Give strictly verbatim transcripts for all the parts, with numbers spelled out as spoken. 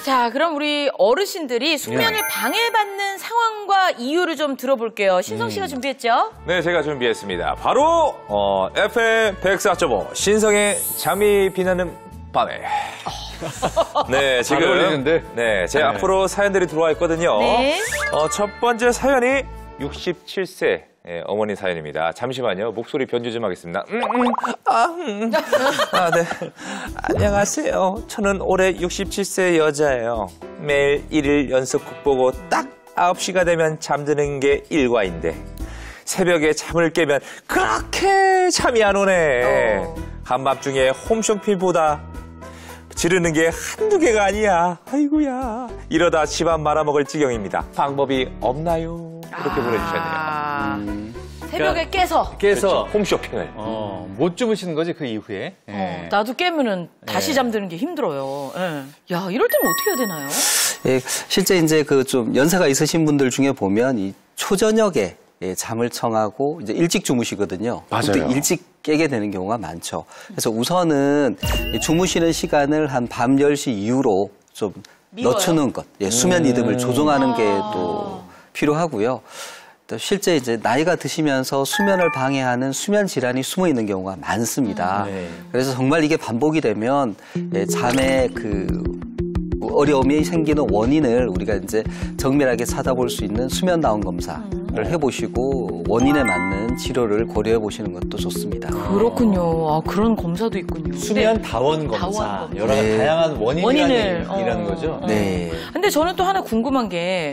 자, 그럼 우리 어르신들이 수면을 네. 방해받는 상황과 이유를 좀 들어볼게요. 신성 씨가 음. 준비했죠? 네, 제가 준비했습니다. 바로 어, 에프엠 백사 점 오 신성의 잠이 비나는 밤에. 네, 지금 네, 제 네. 앞으로 사연들이 들어와 있거든요. 네. 어, 첫 번째 사연이 육십칠 세 예, 어머니 사연입니다. 잠시만요. 목소리 변조 좀 하겠습니다. 음, 음, 아, 음. 아, 네. 안녕하세요. 저는 올해 육십칠 세 여자예요. 매일 일일 연속 국 보고 딱 아홉 시가 되면 잠드는 게 일과인데 새벽에 잠을 깨면 그렇게 잠이 안 오네. 어. 한밤중에 홈쇼핑보다 지르는 게 한두 개가 아니야. 아이고야. 이러다 집안 말아먹을 지경입니다. 방법이 없나요? 이렇게 아... 보내주셨네요. 음. 새벽에 그러니까 깨서. 깨서. 그렇죠. 홈쇼핑을. 어, 못 주무시는 거지, 그 이후에. 어, 네. 나도 깨면은 다시 네. 잠드는 게 힘들어요. 네. 야, 이럴 때는 어떻게 해야 되나요? 예, 실제 이제 그 좀 연세가 있으신 분들 중에 보면 이 초저녁에 예, 잠을 청하고 이제 일찍 주무시거든요. 맞아요. 또 일찍 깨게 되는 경우가 많죠. 그래서 우선은 주무시는 시간을 한 밤 열 시 이후로 좀 미워요? 늦추는 것, 예, 수면 리듬을 음. 조정하는 게 또 필요하고요. 또 실제 이제 나이가 드시면서 수면을 방해하는 수면 질환이 숨어 있는 경우가 많습니다. 음. 네. 그래서 정말 이게 반복이 되면 예, 잠에 그 어려움이 생기는 원인을 우리가 이제 정밀하게 찾아볼 수 있는 수면 다운 검사를 해보시고 원인에 맞는 치료를 고려해 보시는 것도 좋습니다. 그렇군요. 아, 그런 검사도 있군요. 수면 다원 검사. 다원 검사. 여러 가지 네. 다양한 원인이라는 원인을, 어. 거죠. 네. 근데 저는 또 하나 궁금한 게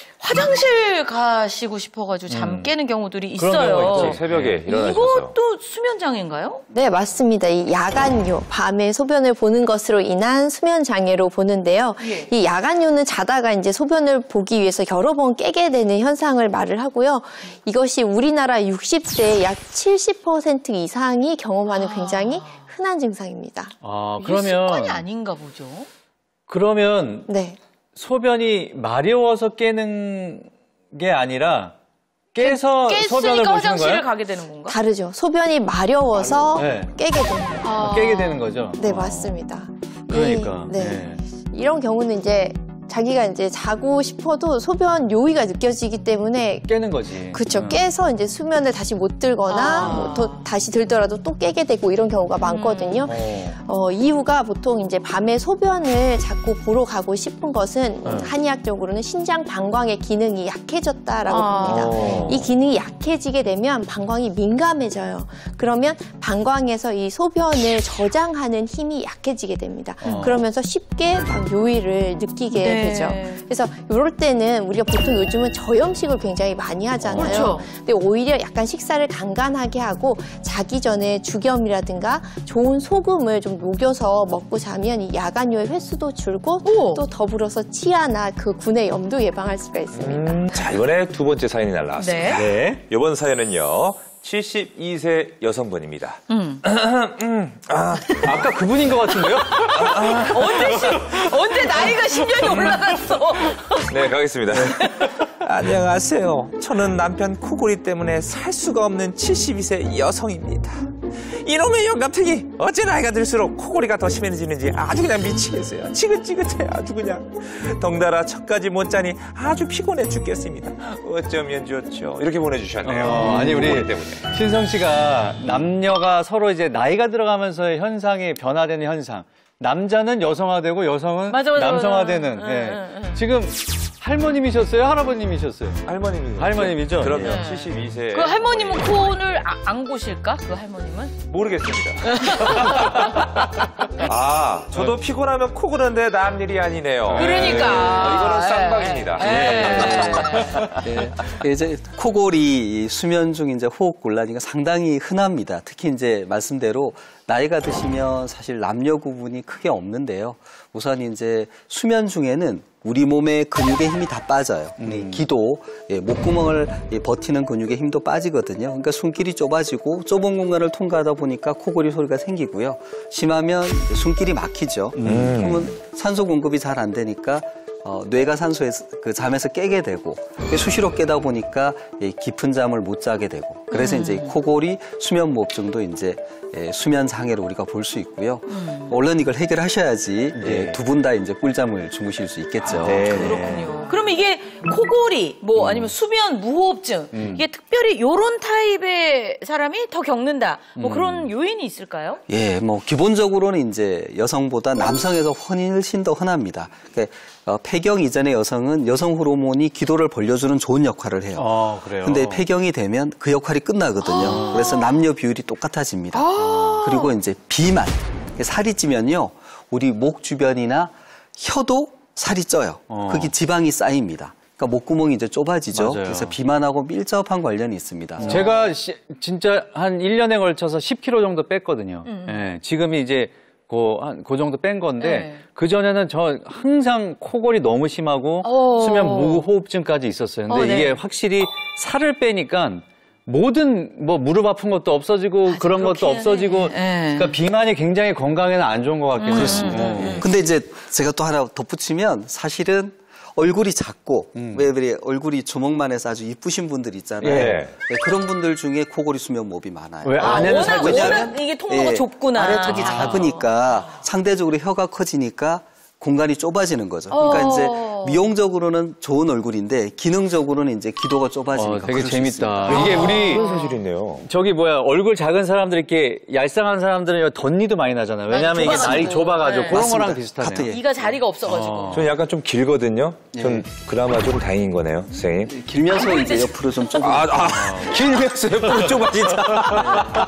화장실 가시고 싶어가지고 잠 음. 깨는 경우들이 있어요. 새벽에 일어나셔서. 이것도 수면 장애인가요? 네, 맞습니다. 이 야간요, 밤에 소변을 보는 것으로 인한 수면 장애로 보는데요. 예. 이 야간요는 자다가 이제 소변을 보기 위해서 여러 번 깨게 되는 현상을 말을 하고요. 이것이 우리나라 육십 대 약 칠십 퍼센트 이상이 경험하는 아. 굉장히 흔한 증상입니다. 아, 이게 그러면 습관이 아닌가 보죠. 그러면 네. 소변이 마려워서 깨는 게 아니라 깨서 소변을 보시는 화장실을 거예요? 가게 되는 건가? 다르죠. 소변이 마려워서 네. 깨게 되는 거예요. 아. 깨게 되는 거죠? 네, 아. 맞습니다. 그러니까. 네. 네. 이런 경우는 이제 자기가 이제 자고 싶어도 소변 요의가 느껴지기 때문에 깨는 거지. 그렇죠. 음. 깨서 이제 수면을 다시 못 들거나 아. 뭐 더 다시 들더라도 또 깨게 되고 이런 경우가 많거든요. 음. 어, 이유가 보통 이제 밤에 소변을 자꾸 보러 가고 싶은 것은 음. 한의학적으로는 신장 방광의 기능이 약해졌다라고 아. 봅니다. 오. 이 기능이 약해지게 되면 방광이 민감해져요. 그러면 방광에서 이 소변을 저장하는 힘이 약해지게 됩니다. 어. 그러면서 쉽게 막 요의를 느끼게 네. 되죠. 그래서 이럴 때는 우리가 보통 요즘은 저염식을 굉장히 많이 하잖아요. 그렇죠. 근데 오히려 약간 식사를 간간하게 하고 자기 전에 죽염이라든가 좋은 소금을 좀 녹여서 먹고 자면 이 야간요의 횟수도 줄고 오. 또 더불어서 치아나 그 구내 염도 예방할 수가 있습니다. 음, 자, 이번에 두 번째 사연이 날라왔습니다. 네. 네. 이번 사연은요. 칠십이 세 여성분입니다. 음. 음, 아, 아까 그분인 것 같은데요? 언제, 시, 언제 나이가 십 년이 올라갔어? 네, 가겠습니다. 안녕하세요. 저는 남편 코골이 때문에 살 수가 없는 칠십이 세 여성입니다. 이놈의 영감탱이 어째 나이가 들수록 코골이가 더 심해지는지 아주 그냥 미치겠어요. 지긋지긋해 아주 그냥. 덩달아 척까지 못 자니 아주 피곤해 죽겠습니다. 어쩌면 좋죠. 이렇게 보내주셨네요. 어, 아니 우리 때문에. 신성 씨가 남녀가 서로 이제 나이가 들어가면서 현상이 변화되는 현상. 남자는 여성화되고 여성은 맞아, 맞아, 남성화되는. 맞아. 예. 응, 응, 응. 지금 할머님이셨어요? 할아버님이셨어요? 할머님입니다. 할머님이죠? 그러면 네. 칠십이 세. 그 할머님은 코를 아, 안 고실까? 그 할머님은? 모르겠습니다. 아, 저도 피곤하면 코 고는데 남 일이 아니네요. 그러니까. 네. 이거는 쌍방입니다. 네. 네. 이제 코골이 수면 중 이제 호흡 곤란이 상당히 흔합니다. 특히 이제 말씀대로 나이가 드시면 사실 남녀 구분이 크게 없는데요. 우선 이제 수면 중에는 우리 몸의 근육의 힘이 다 빠져요. 음. 기도, 예, 목구멍을 예, 버티는 근육의 힘도 빠지거든요. 그러니까 숨길이 좁아지고 좁은 공간을 통과하다 보니까 코골이 소리가 생기고요. 심하면 숨길이 막히죠. 음. 그러면 산소 공급이 잘 안 되니까 어, 뇌가 산소에서 그 잠에서 깨게 되고 수시로 깨다 보니까 예, 깊은 잠을 못 자게 되고 그래서 음. 이제 코골이 수면무호흡증도 이제 예, 수면 장애로 우리가 볼 수 있고요. 음. 얼른 이걸 해결하셔야지 네. 예, 두 분 다 이제 꿀잠을 주무실 수 있겠죠. 아, 네. 그렇군요. 그러면 이게 코골이, 뭐 아니면 수면 무호흡증, 음. 이게 특별히 요런 타입의 사람이 더 겪는다. 뭐 그런 요인이 있을까요? 예, 뭐 기본적으로는 이제 여성보다 남성에서 훨씬 더 흔합니다. 그러니까 어, 폐경 이전의 여성은 여성 호르몬이 기도를 벌려주는 좋은 역할을 해요. 아, 그래요? 근데 폐경이 되면 그 역할이 끝나거든요. 아. 그래서 남녀 비율이 똑같아집니다. 아. 그리고 이제 비만, 살이 찌면요, 우리 목 주변이나 혀도 살이 쪄요. 어. 그게 지방이 쌓입니다. 그러니까 목구멍이 이제 좁아지죠. 맞아요. 그래서 비만하고 밀접한 관련이 있습니다. 제가 시, 진짜 한 일 년에 걸쳐서 십 킬로그램 정도 뺐거든요. 음. 예, 지금이 이제 그, 한, 그 정도 뺀 건데, 네. 그전에는 저 항상 코골이 너무 심하고 어. 수면 무호흡증까지 있었어요. 근데 어, 네. 이게 확실히 살을 빼니까 모든 뭐 무릎 아픈 것도 없어지고 그런 것도 그렇긴 없어지고, 해. 네. 그러니까 비만이 굉장히 건강에는 안 좋은 것 같긴 해요. 그렇습니다. 예. 근데 이제 제가 또 하나 덧붙이면 사실은 얼굴이 작고 왜, 왜 얼굴이 주먹만 해서 아주 이쁘신 분들 있잖아요. 예. 네, 그런 분들 중에 코골이 수면무호흡이 많아요. 왜 아, 안에는 워낙, 살고 워낙 이게 통로가 예, 좁구나. 아래턱이 아. 작으니까 상대적으로 혀가 커지니까 공간이 좁아지는 거죠. 그러니까 어. 이제 미용적으로는 좋은 얼굴인데 기능적으로는 이제 기도가 좁아지니까. 어, 되게 그럴 수 재밌다. 있습니다. 이게 우리 그런 사실이 있네요. 저기 뭐야 얼굴 작은 사람들 이렇게 얄쌍한 사람들은 덧니도 많이 나잖아요. 왜냐하면 이게 날이 좁아가지고 네. 그런 맞습니다. 거랑 비슷하네요. 같아요. 이가 자리가 없어가지고. 저는 약간 좀 길거든요. 전 예. 그나마 좀 다행인 거네요, 선생님. 길면서 이제 옆으로 좀 좁은. 아, 아, 길면서 옆으로 좁아진다.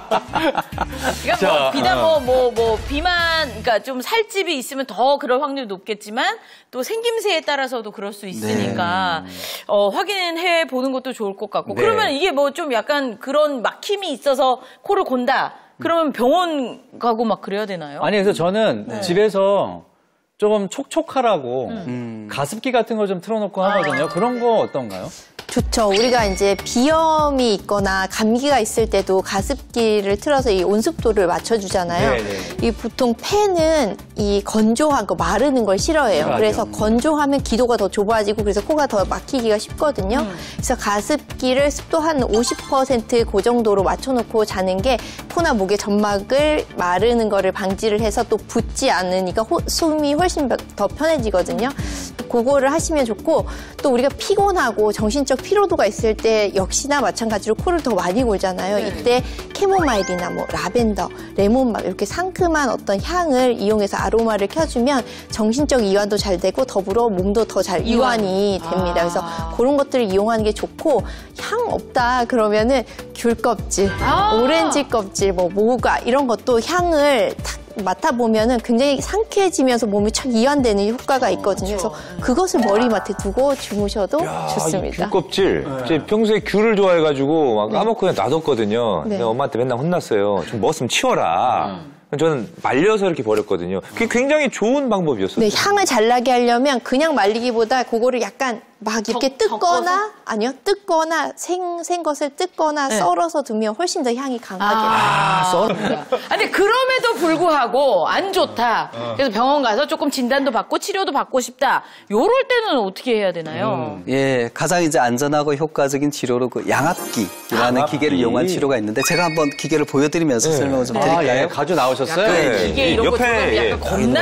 그러니까 자, 뭐 비단 어. 뭐 뭐 뭐 비만, 그러니까 좀 살집이 있으면 더 그럴 확률이 높겠지만 또 생김새에 따라서도 그럴 수 있으니까 어, 확인해 보는 것도 좋을 것 같고. 네. 그러면 이게 뭐 좀 약간 그런 막힘이 있어서 코를 곤다. 그러면 병원 가고 막 그래야 되나요? 아니 그래서 저는 네. 집에서 조금 촉촉하라고 음. 가습기 같은 거 좀 틀어놓고 하거든요. 그런 거 어떤가요? 좋죠. 우리가 이제 비염이 있거나 감기가 있을 때도 가습기를 틀어서 이 온습도를 맞춰주잖아요. 네, 네. 이 보통 폐는 이 건조한 거 마르는 걸 싫어해요. 싫어하죠. 그래서 건조하면 기도가 더 좁아지고 그래서 코가 더 막히기가 쉽거든요. 음. 그래서 가습기를 습도 한 오십 퍼센트 그 정도로 맞춰놓고 자는 게 코나 목의 점막을 마르는 거를 방지를 해서 또 붓지 않으니까 호, 숨이 훨씬 더 편해지거든요. 그거를 하시면 좋고, 또 우리가 피곤하고 정신적 피로도가 있을 때 역시나 마찬가지로 코를 더 많이 골잖아요. 네. 이때 캐모마일이나 뭐 라벤더, 레몬맛 이렇게 상큼한 어떤 향을 이용해서 아로마를 켜주면 정신적 이완도 잘 되고 더불어 몸도 더 잘 이완이 됩니다. 그래서 아. 그런 것들을 이용하는 게 좋고, 향 없다 그러면은 귤 껍질, 아. 오렌지 껍질, 뭐 모가 이런 것도 향을 탁 맡아보면은 굉장히 상쾌해지면서 몸이 착 이완되는 효과가 있거든요. 그래서 그것을 머리맡에 두고 주무셔도 좋습니다. 귤 껍질. 제 평소에 귤을 좋아해가지고 막 까먹고 그냥 놔뒀거든요. 네. 내가 엄마한테 맨날 혼났어요. 좀 먹었으면 치워라. 저는 말려서 이렇게 버렸거든요. 그게 굉장히 좋은 방법이었어요. 네, 향을 잘 나게 하려면 그냥 말리기보다 그거를 약간 막 이렇게 적- 뜯거나 적어서? 아니요, 뜯거나 생, 생 것을 뜯거나 네. 썰어서 두면 훨씬 더 향이 강하게 나요. 아, 써? 아니, 그럼에도 불구하고 안 좋다. 그래서 병원 가서 조금 진단도 받고 치료도 받고 싶다. 요럴 때는 어떻게 해야 되나요? 예, 가장 이제 안전하고 효과적인 치료로 그 양압기라는 양압기. 기계를 이용한 치료가 있는데 제가 한번 기계를 보여드리면서 네. 설명을 좀 아, 드릴까요? 예, 가져 나오셨어요? 네. 이게 이런 거 옆에, 들어가면 예. 약간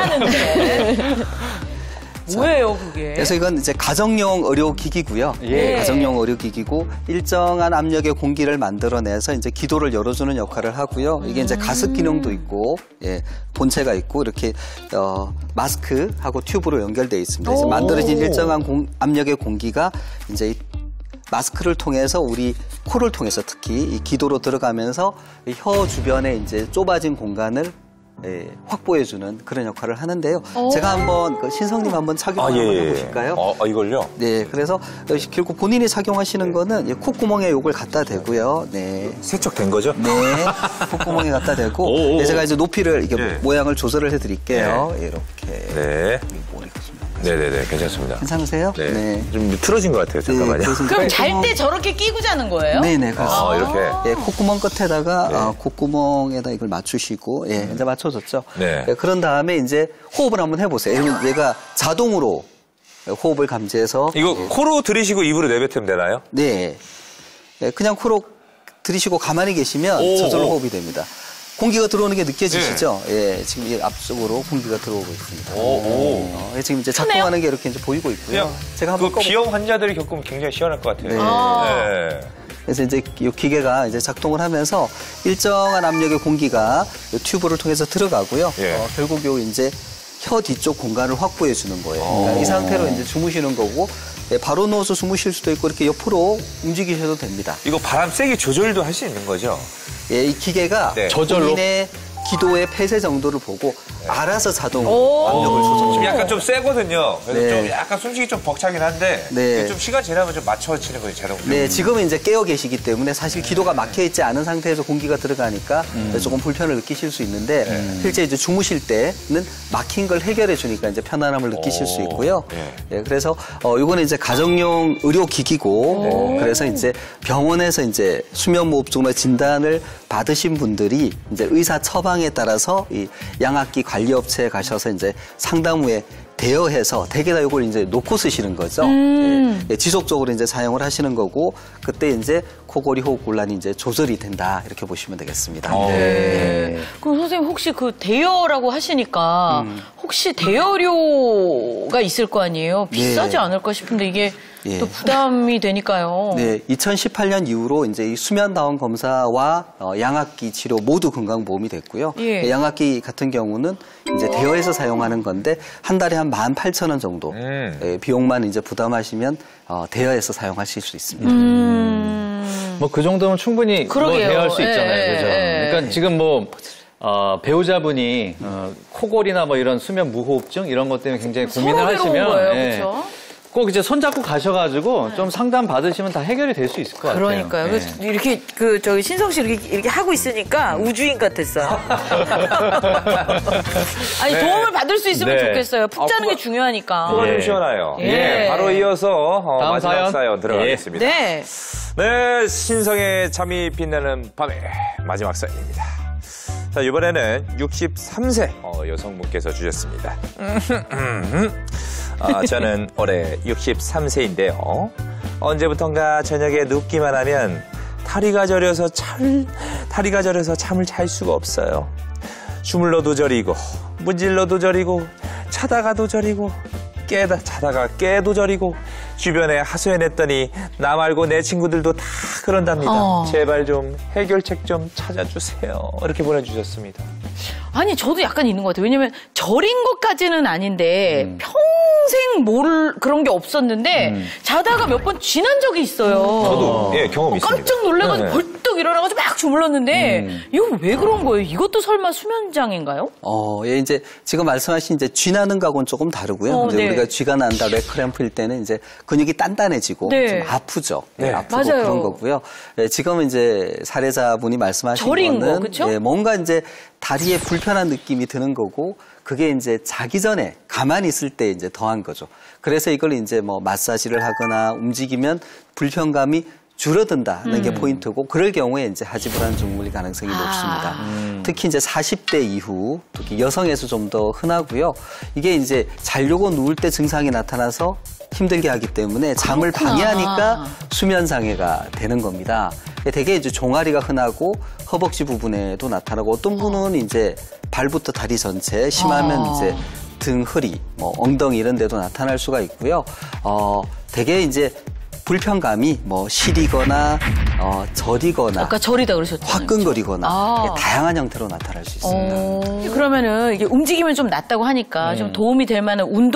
겁나는데. 뭐예요, 그게? 그래서 이건 이제 가정용 의료기기고요. 예. 가정용 의료기기고 일정한 압력의 공기를 만들어내서 이제 기도를 열어주는 역할을 하고요. 이게 이제 가습 기능도 있고, 예, 본체가 있고 이렇게 어, 마스크하고 튜브로 연결되어 있습니다. 그래서 오. 만들어진 일정한 공- 압력의 공기가 이제 이 마스크를 통해서 우리 코를 통해서 특히 이 기도로 들어가면서 이 혀 주변에 이제 좁아진 공간을 예, 확보해주는 그런 역할을 하는데요. 제가 한번 그 신성님 한번 착용 아, 한번 예, 예. 해보실까요? 어, 어, 이걸요? 네, 그래서 결국 본인이 착용하시는 거는 이 콧구멍에 요걸 갖다 대고요. 네. 세척된 거죠? 네, 콧구멍에 갖다 대고 오, 오. 네, 제가 이제 높이를 이렇게 네. 모양을 조절을 해드릴게요. 이렇게. 네. 머리가 좀 네네네, 괜찮습니다. 괜찮으세요? 네. 좀 틀어진 것 같아요, 잠깐만요. 그래서 이제 그럼 잘 콧구멍- 때 저렇게 끼고 자는 거예요? 네네, 그렇습니다. 아, 이렇게. 예, 콧구멍 끝에다가 네. 어, 콧구멍에다 이걸 맞추시고, 예, 이제 맞춰줬죠. 네. 예, 그런 다음에 이제 호흡을 한번 해보세요. 그러면 얘가 자동으로 호흡을 감지해서 이거 코로 들이쉬고 입으로 내뱉으면 되나요? 네. 예, 그냥 코로 들이쉬고 가만히 계시면 오, 저절로 오. 호흡이 됩니다. 공기가 들어오는 게 느껴지시죠? 예, 지금 이 앞쪽으로 공기가 들어오고 있습니다. 오, 오. 어, 지금 이제 작동하는 게 이렇게 이제 보이고 있고요. 제가 한번 그 비염 환자들이 겪으면 굉장히 시원할 것 같아요. 네. 네. 그래서 이제 이 기계가 이제 작동을 하면서 일정한 압력의 공기가 이 튜브를 통해서 들어가고요. 예. 어, 결국 요 이제 혀 뒤쪽 공간을 확보해 주는 거예요. 그러니까 이 상태로 이제 주무시는 거고 예, 바로 누워서 주무실 수도 있고 이렇게 옆으로 움직이셔도 됩니다. 이거 바람 세기 조절도 할 수 있는 거죠? 예, 이 기계가 네. 저절로? 본인의 기도의 폐쇄 정도를 보고 알아서 자동 오. 압력을 조절해요. 지금 약간 좀 세거든요. 그래서 네. 좀 약간 숨쉬기 좀 벅차긴 한데 네. 좀 시간 지나면 좀 맞춰지는 거예요, 자동. 네, 지금은 이제 깨어 계시기 때문에 사실 기도가 막혀 있지 않은 상태에서 공기가 들어가니까 조금 불편을 느끼실 수 있는데 실제 이제 주무실 때는 막힌 걸 해결해 주니까 이제 편안함을 느끼실 수 있고요. 네. 예, 그래서 어 이거는 이제 가정용 의료 기기고 어, 그래서 이제 병원에서 이제 수면무호흡증으로 진단을 받으신 분들이 이제 의사 처방에 따라서 이 양압기 관리업체에 가셔서 이제 상담 후에 대여해서 대개다 이걸 이제 놓고 쓰시는 거죠. 예, 예, 지속적으로 이제 사용을 하시는 거고 그때 이제 코골이 호흡 곤란이 이제 조절이 된다 이렇게 보시면 되겠습니다. 네. 그럼 선생님 혹시 그 대여라고 하시니까 음. 혹시 대여료가 있을 거 아니에요? 비싸지 네. 않을까 싶은데 이게 예. 또 부담이 되니까요. 네, 이천십팔 년 이후로 이제 이 수면다운 검사와 어, 양압기 치료 모두 건강보험이 됐고요. 예. 양압기 같은 경우는 이제 대여해서 사용하는 건데 한 달에 한 만 팔천 원 정도 음. 예, 비용만 이제 부담하시면 어, 대여해서 사용하실 수 있습니다. 음. 뭐 그 정도면 충분히 뭐 그러게요. 대여할 수 예, 있잖아요. 예, 그죠? 예. 그러니까 지금 뭐 어, 배우자분이 어, 코골이나 뭐 이런 수면 무호흡증 이런 것 때문에 굉장히 고민을 서로 괴로운 하시면 거예요, 예, 그렇죠? 꼭 이제 손잡고 가셔가지고 좀 상담 받으시면 다 해결이 될 수 있을 것 같아요. 그러니까요. 예. 그래서 이렇게 그 저기 신성 씨 이렇게, 이렇게 하고 있으니까 우주인 같았어요. 아니 네. 도움을 받을 수 있으면 네. 좋겠어요. 푹 자는 아, 게 중요하니까. 코가 좀 예. 시원해요. 예. 예. 바로 이어서 어, 다음 마지막 사연, 사연. 들어가겠습니다. 네. 네, 신성의 잠이 빛나는 밤의 마지막 사연입니다. 자, 이번에는 육십삼 세 어, 여성분께서 주셨습니다. 아, 저는 올해 육십삼 세인데요. 언제부턴가 저녁에 눕기만 하면 다리가 저려서 참, 다리가 저려서 잠을 잘 수가 없어요. 주물러도 저리고, 문질러도 저리고, 자다가도 저리고, 깨다, 자다가 깨도 저리고, 주변에 하소연했더니 나 말고 내 친구들도 다 그런답니다. 어. 제발 좀 해결책 좀 찾아주세요. 이렇게 보내주셨습니다. 아니 저도 약간 있는 것 같아요. 왜냐면 저린 것까지는 아닌데 평생 모를 그런 게 없었는데 자다가 몇 번 쥐난 적이 있어요. 저도 예, 경험이 있습니다. 깜짝 놀라가지고 네. 벌떡 일어나가지고 막 주물렀는데 이거 왜 그런 거예요? 이것도 설마 수면장애인가요? 어, 예, 이제 지금 말씀하신 이제 쥐 나는 거하고는 조금 다르고요. 어, 이제 네. 우리가 쥐가 난다, 렉크램프일 때는 이제 근육이 단단해지고 네. 좀 아프죠. 네. 아프고 맞아요. 그런 거고요. 예, 지금은 이제 사례자분이 말씀하신 저린 거, 거는 그쵸? 예, 뭔가 이제 다리에 불편한 느낌이 드는 거고 그게 이제 자기 전에 가만히 있을 때 이제 더한 거죠. 그래서 이걸 이제 뭐 마사지를 하거나 움직이면 불편감이 줄어든다는 게 포인트고 그럴 경우에 이제 하지불안 중물이 가능성이 아. 높습니다. 특히 이제 사십 대 이후 특히 여성에서 좀 더 흔하고요. 이게 이제 자려고 누울 때 증상이 나타나서 힘들게 하기 때문에 잠을 그렇구나. 방해하니까 수면 장애가 되는 겁니다. 되게 이제 종아리가 흔하고 허벅지 부분에도 나타나고 어떤 분은 이제 발부터 다리 전체 심하면 아. 이제 등, 허리, 뭐 엉덩이 이런 데도 나타날 수가 있고요. 어, 되게 이제 불편감이 뭐 시리거나 어, 저리거나 아까 저리다 그러셨잖아요. 화끈거리거나 아. 다양한 형태로 나타날 수 있습니다. 어. 그러면은 이게 움직이면 좀 낫다고 하니까 좀 도움이 될 만한 운동